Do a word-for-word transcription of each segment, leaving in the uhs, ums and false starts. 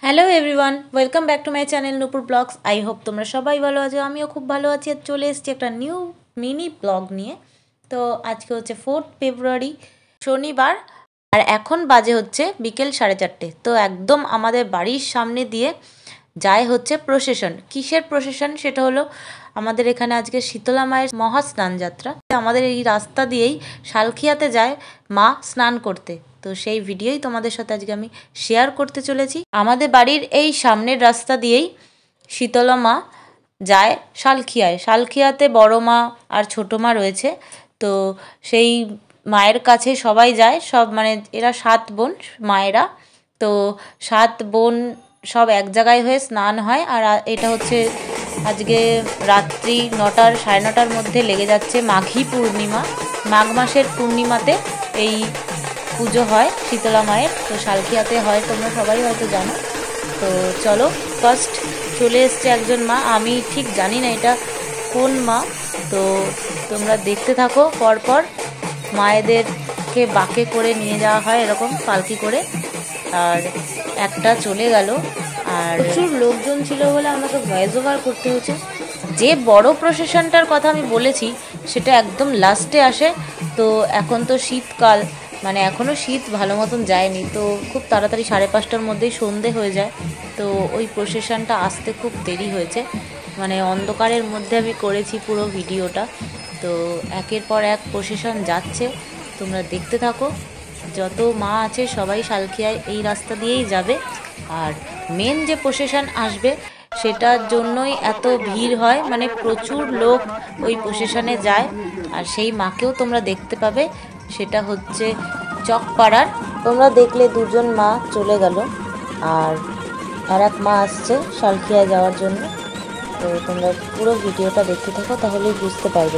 Hello everyone, welcome back to my channel Nupur vlogs. I hope তোমরা সবাই ভালো আছো, আমিও খুব ভালো আছি। আর চলে এসেছি একটা নিউ মিনি ব্লগ নিয়ে। তো আজকে হচ্ছে ফোর্থ ফেব্রুয়ারি, শনিবার, আর এখন বাজে হচ্ছে বিকেল সাড়ে চারটে। তো একদম আমাদের বাড়ির সামনে দিয়ে যায় হচ্ছে প্রসেশন। কিসের প্রসেশন সেটা হলো, আমাদের এখানে আজকে শীতলা মায়ের মহাস্নান যাত্রা। আমাদের এই রাস্তা দিয়েই শালখিয়াতে যায় মা স্নান করতে। তো সেই ভিডিওই তোমাদের সাথে আজকে আমি শেয়ার করতে চলেছি। আমাদের বাড়ির এই সামনের রাস্তা দিয়েই শীতলা মা যায় শালখিয়ায়। শালখিয়াতে বড় মা আর ছোটো মা রয়েছে। তো সেই মায়ের কাছে সবাই যায়, সব মানে এরা সাত বোন মায়েরা। তো সাত বোন সব এক জায়গায় হয়ে স্নান হয়। আর এটা হচ্ছে আজকে রাত্রি নটার সাড়ে নটার মধ্যে লেগে যাচ্ছে মাঘী পূর্ণিমা। মাঘ মাসের পূর্ণিমাতে এই পুজো হয় শীতলা মায়ের। তো শালখিয়াতে হয়, তোমরা সবাই হয়তো জানো। তো চলো, ফার্স্ট চলে এসছে একজন মা, আমি ঠিক জানি না এটা কোন মা। তো তোমরা দেখতে থাকো, পরপর মায়েদেরকে বাঁকে করে নিয়ে যাওয়া হয় এরকম পালকি করে। আর একটা চলে গেল, আর প্রচুর লোকজন ছিল বলে আমাকে ভয়েস ওভার করতে হয়েছে। যে বড় প্রসেশনটার কথা আমি বলেছি সেটা একদম লাস্টে আসে। তো এখন তো শীতকাল, মানে এখনও শীত ভালো মতন যায়নি। তো খুব তাড়াতাড়ি সাড়ে পাঁচটার মধ্যেই সন্ধে হয়ে যায়। তো ওই প্রসেশনটা আসতে খুব দেরি হয়েছে, মানে অন্ধকারের মধ্যে আমি করেছি পুরো ভিডিওটা। তো একের পর এক প্রসেশন যাচ্ছে, তোমরা দেখতে থাকো। যত মা আছে সবাই শালখিয়ায় এই রাস্তা দিয়েই যাবে। আর মেন যে প্রসেশন আসবে সেটার জন্যই এত ভিড় হয়, মানে প্রচুর লোক ওই প্রসেশনে যায়। আর সেই মাকেও তোমরা দেখতে পাবে, সেটা হচ্ছে চকপাড়ার। তোমরা দেখলে দুজন মা চলে গেল, আর আর এক মা আসছে শালখিয়ায় যাওয়ার জন্য। তো তোমরা পুরো ভিডিওটা দেখতে থাকো, তাহলেই বুঝতে পারবে।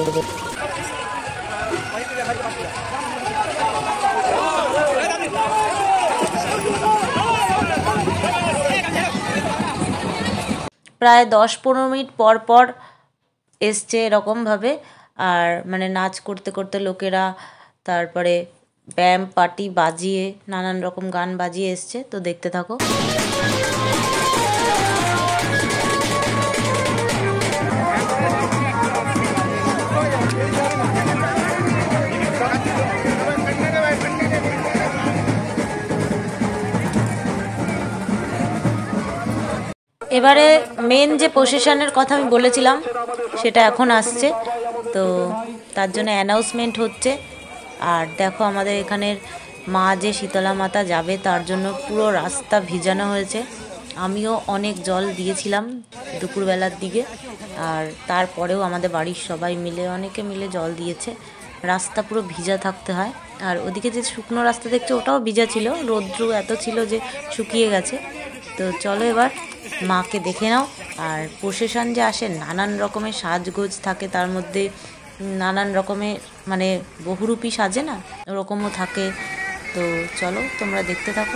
প্রায় দশ পনেরো মিনিট পর পর এসছে এরকমভাবে। আর মানে নাচ করতে করতে লোকেরা, তারপরে ব্যায়াম পার্টি বাজিয়ে নানান রকম গান বাজিয়ে এসছে। তো দেখতে থাকো। এবারে মেন যে প্রসেশনের কথা আমি বলেছিলাম সেটা এখন আসছে। তো তার জন্য অ্যানাউন্সমেন্ট হচ্ছে। আর দেখো আমাদের এখানের মা যে শীতলা মাতা যাবে তার জন্য পুরো রাস্তা ভিজানো হয়েছে। আমিও অনেক জল দিয়েছিলাম দুপুরবেলার দিকে, আর তারপরেও আমাদের বাড়ির সবাই মিলে অনেকে মিলে জল দিয়েছে। রাস্তা পুরো ভিজা থাকতে হয়। আর ওদিকে যে শুকনো রাস্তা দেখছো ওটাও ভিজা ছিল, রৌদ্র এত ছিল যে শুকিয়ে গেছে। তো চলো এবার মাকে দেখে নাও। আর প্রসেশন যে আসে নানান রকমের সাজগোজ থাকে, তার মধ্যে নানান রকমের মানে বহুরূপী সাজে না, ওরকমও থাকে। তো চলো তোমরা দেখতে থাকো।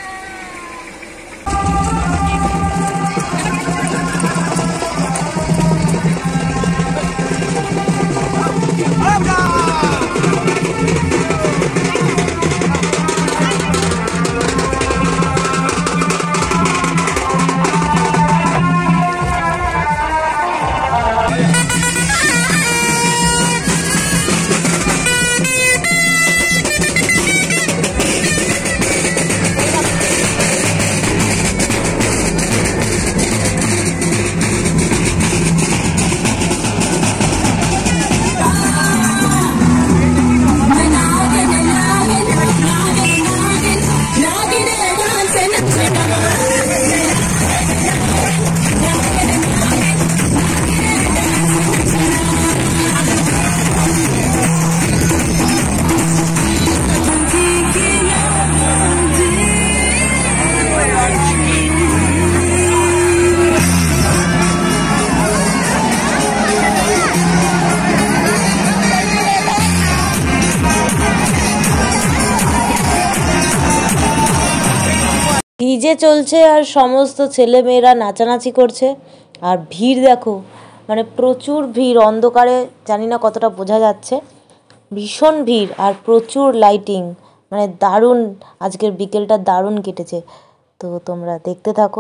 ডিজে চলছে আর সমস্ত ছেলে মেয়েরা নাচানাচি করছে। আর ভিড় দেখো, মানে প্রচুর ভিড়, অন্ধকারে জানি না কতটা বোঝা যাচ্ছে। ভীষণ ভিড় আর প্রচুর লাইটিং, মানে দারুণ, আজকের বিকেলটা দারুণ কেটেছে। তো তোমরা দেখতে থাকো।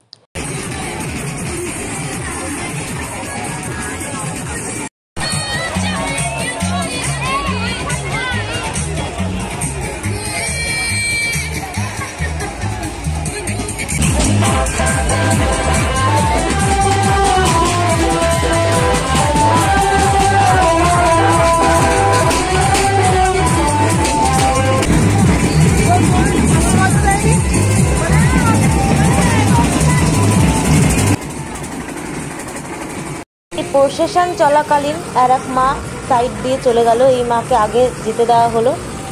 প্রসেশন চলাকালীন আর এক মা সাইড দিয়ে চলে গেল, এই মাকে আগে যেতে দেওয়া হলো।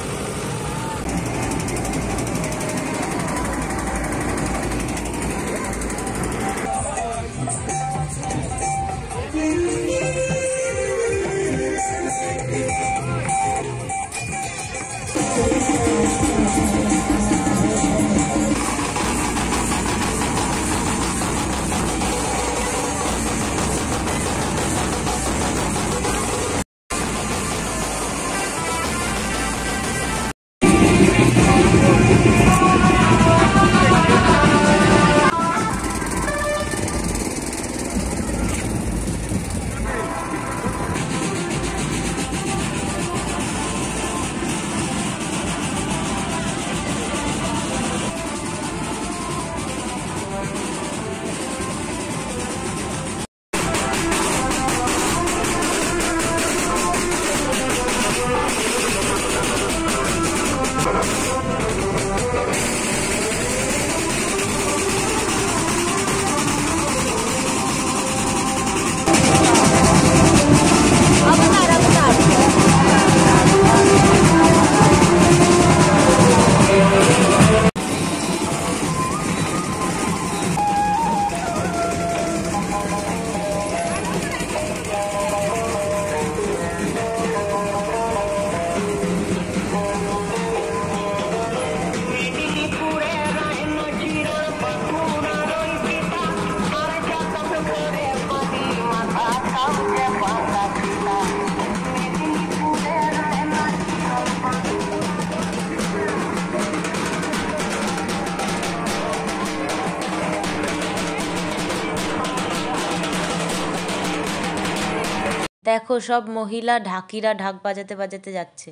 দেখো সব মহিলা ঢাকিরা ঢাক বাজাতে বাজাতে যাচ্ছে।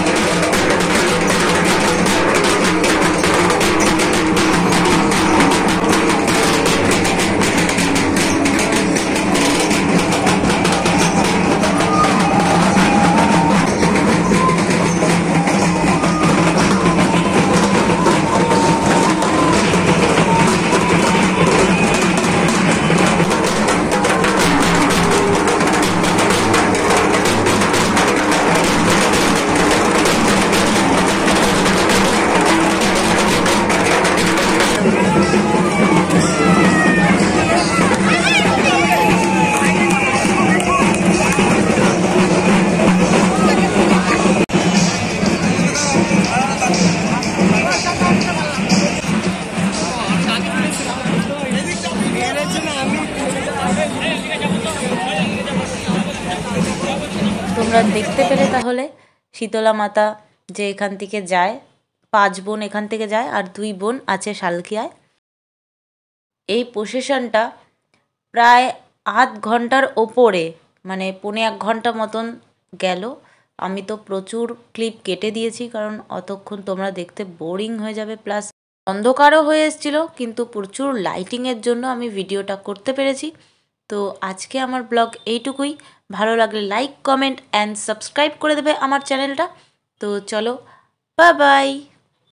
তোমরা দেখতে পেলে তাহলে শীতলা মাতা যে এখান থেকে যায়, পাঁচ বোন এখান থেকে যায় আর দুই বোন আছে শালখিয়ায়। এই প্রসেশনটা প্রায় আধ ঘন্টার ওপরে, মানে পৌনে এক ঘন্টা মতন গেল। আমি তো প্রচুর ক্লিপ কেটে দিয়েছি, কারণ অতক্ষণ তোমরা দেখতে বোরিং হয়ে যাবে, প্লাস অন্ধকারও হয়ে এসেছিলো, কিন্তু প্রচুর লাইটিংয়ের জন্য আমি ভিডিওটা করতে পেরেছি। তো আজকে আমার ব্লগ এইটুকুই। ভালো লাগলে লাইক, কমেন্ট অ্যান্ড সাবস্ক্রাইব করে দেবে আমার চ্যানেলটা। তো চলো, বাই বাই।